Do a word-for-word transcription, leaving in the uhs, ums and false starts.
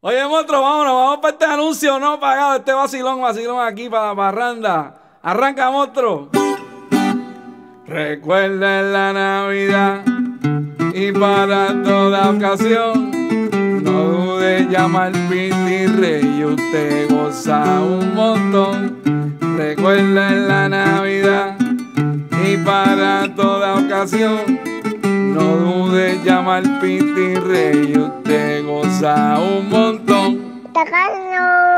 Oye, monstruo, vámonos, vamos para este anuncio no pagado, este vacilón, vacilón aquí para la parranda. Arranca, monstruo. Recuerda en la Navidad y para toda ocasión, no dudes llamar Piti Rey y usted goza un montón. Recuerda en la Navidad y para toda ocasión, no dudes llamar Piti Rey y usted goza un montón. Tacano.